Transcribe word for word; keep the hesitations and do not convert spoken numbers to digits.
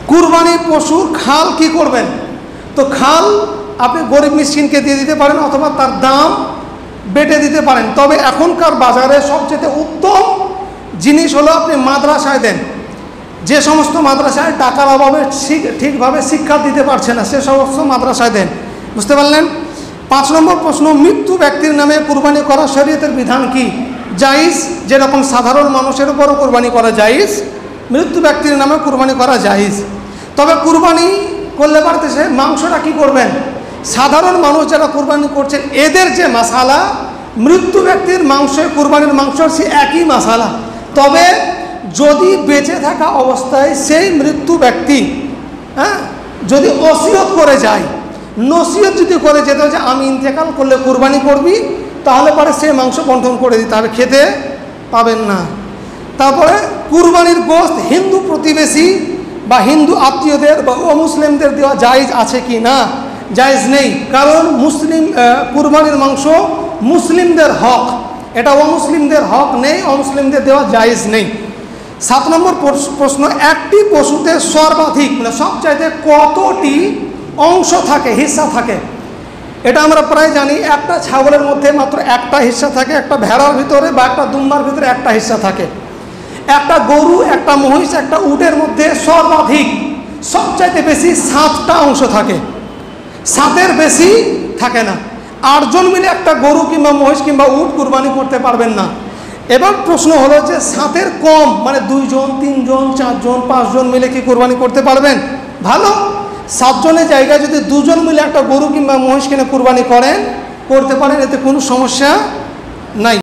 কুরবানি পশুর খাল কি করবেন? তো খাল আপনি গরিব মিসকিনকে দিয়ে দিতে পারেন অথবা তার দাম বেটে দিতে পারেন। তবে এখনকার বাজারে সবচেয়ে উত্তম জিনিস হলো আপনি মাদ্রাসায় দেন। যে সমস্ত মাদ্রাসায় টাকার অভাবে ঠিকভাবে শিক্ষা দিতে পারছে না সে সমস্ত মাদ্রাসায় দেন। বুঝতে পারলেন? পাঁচ নম্বর প্রশ্ন, মৃত্যু ব্যক্তির নামে কুরবানি করা শরীয়তের বিধান কি? জায়েজ। যেরকম সাধারণ মানুষের উপরও কুরবানি করা জায়েজ, মৃত্যু ব্যক্তির নামে কুরবানি করা জায়েজ। তবে কুরবানি করলে পারতেছে মাংসটা কি করবেন? সাধারণ মানুষ যারা কুরবানি করছেন এদের যে মাসালা, মৃত্যু ব্যক্তির মাংস কুরবানির মাংস সে একই মাসালা। তবে যদি বেঁচে থাকা অবস্থায় সেই মৃত্যু ব্যক্তি হ্যাঁ যদি ওসিয়ত করে যায়, নসিহত যদি করে যেতে হয় যে আমি ইন্তেকাল করলে কুরবানি করবি, তাহলে পরে সে মাংস বন্টন করে দিতে হবে, খেতে পাবেন না। তারপরে কুরবানির গোশত হিন্দু প্রতিবেশী বা হিন্দু আত্মীয়দের বা অমুসলিমদের দেওয়া জায়েজ আছে কি না? জায়েজ নেই, কারণ মুসলিম কুরবানির মাংস মুসলিমদের হক, এটা অমুসলিমদের হক নেই, অমুসলিমদের দেওয়া জায়েজ নেই। সাত নম্বর প্রশ্ন, একটি পশুতে সর্বাধিক মানে সবচাইতে কতটি অংশ থাকে, হিস্সা থাকে? এটা আমরা প্রায় জানি, একটা ছাগলের মধ্যে মাত্র একটা হিস্সা থাকে, একটা ভেড়ার ভিতরে বা একটা দুম্বার ভিতরে একটা হিস্সা থাকে। একটা গরু, একটা মহিষ, একটা উটের মধ্যে সর্বাধিক সবচাইতে বেশি সাতটা অংশ থাকে, সাতের বেশি থাকে না। আটজন মিলে একটা গরু কিংবা মহিষ কিংবা উট কুরবানি করতে পারবেন না। এবার প্রশ্ন হলো যে সাতের কম মানে দুইজন, তিনজন, চারজন, পাঁচজন মিলে কি কুরবানি করতে পারবেন? ভালো, সাতজনের জায়গায় যদি দুজন মিলে একটা গরু কিংবা মহিষ কিনে কুরবানি করেন করতে পারেন, এতে কোনো সমস্যা নাই।